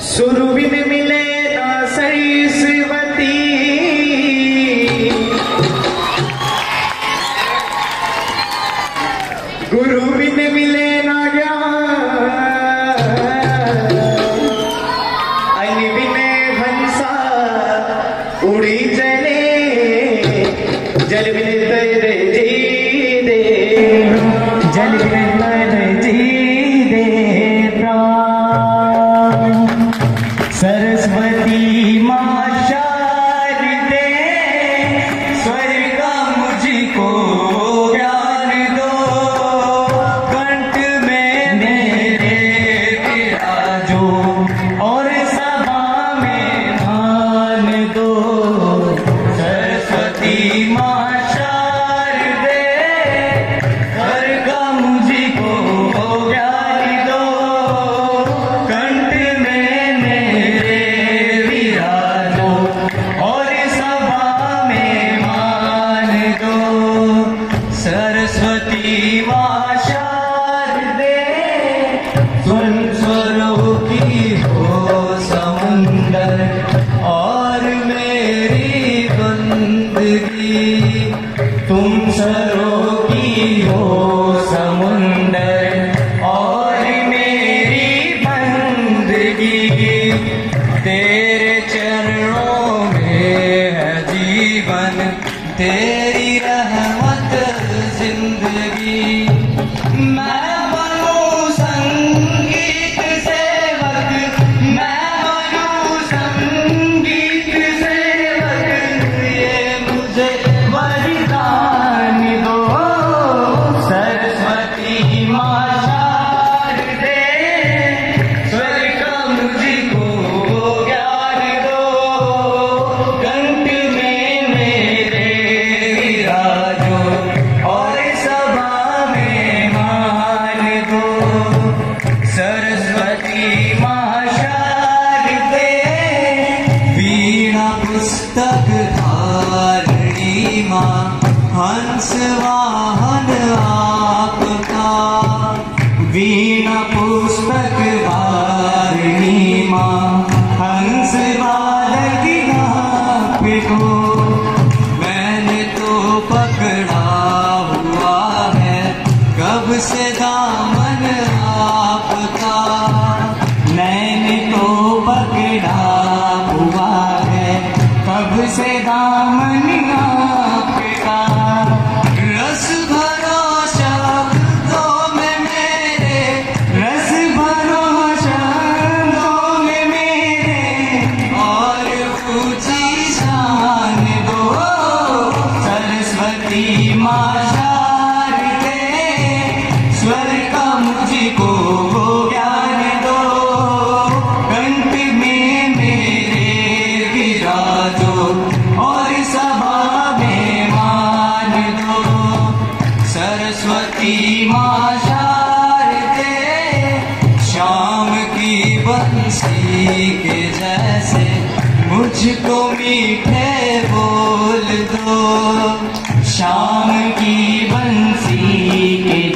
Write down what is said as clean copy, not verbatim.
सुरु बिन मिले ना सरस्वती, गुरु बिन मिले ना ज्ञान, अग्नि बिन भंसा उड़ी जले, जल बिन तर जी दे, जल बिन तर जी दे प्राण। सरस्वती माँ शारदे, स्वर्ग मुझको ज्ञान दो, कंठ में मेरे विराजो और सभा में मान दो। सरस्वती माँ शारदे, स्वर्ग मुझको ज्ञान दो, कंठ में मेरे विराजो और सभा में मान दो। सरस्वती माँ शारदे, स्वरों की हो समुंदर और मेरी बंदगी, तुम स्वरों की हो समुंदर और मेरी बंदगी। तेरे चरणों में है जीवन, तेरी रहमत जिंदगी। मैं बनूं संगीत सेवक, मैं बनूं संगीत सेवक, ये मुझे वरदान दो। सरस्वती माँ शारदे, स्वर्ग मुझको ज्ञान दो, कंठ में मेरे विराजो और सभा में मान दो। सरस्वती माँ शारदे, वीणा पुस्तक धारिणी माँ, हंस वाहन आपका। वीणा पुस्तक धारिणी माँ, हंस वाहन आपको। मैंने तो पकड़ा हुआ है कब से दामन आपका, मैंने तो पकड़ा हुआ है कब से दामन आपका। रस भरो शब्दों में मेरे, रस भरो शब्दों में मेरे, और ऊंची शान दो। सरस्वती माँ शारदे, स्वर्ग मुझको ज्ञान दो, कंठ में मेरे विराजो और सभा में मान दो। सरस्वती माँ शारदे, शाम की बंसी के जैसे मुझको मीठे बोल दो। शाम की बंसी के